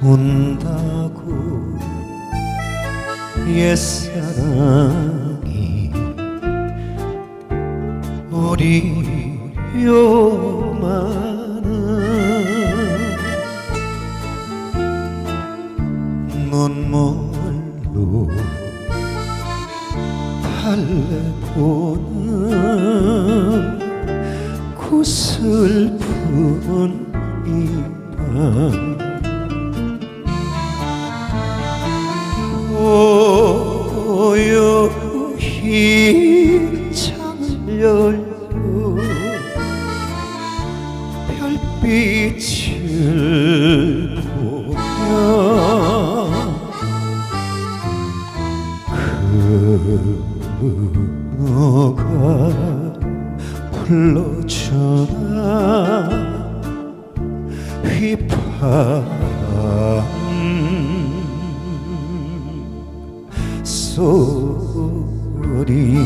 운다고 옛사랑이 우리요만은 눈물로 달래보는 그 슬픈 이 밤 고요히 창을 열고 별빛을 보며 너가 불러주나 휘파람 소리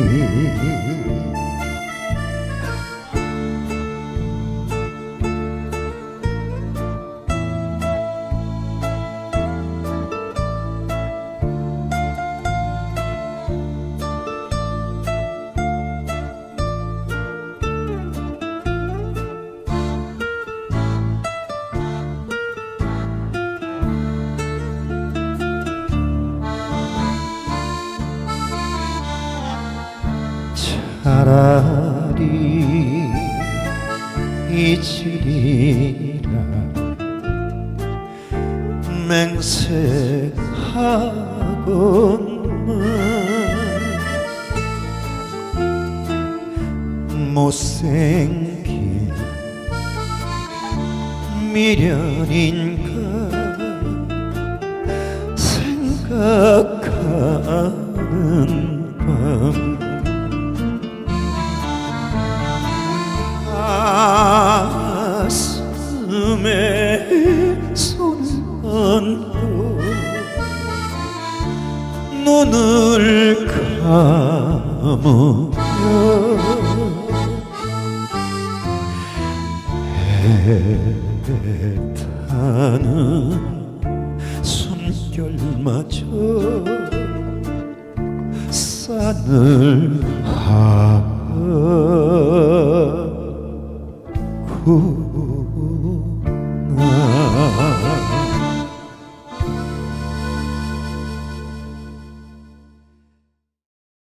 차라리 잊으리라 맹세하건만 못생긴 미련인가 생각하는 밤 가슴에 손을 얹고 눈을 감으며 애타는 숨결마저 산을 하구나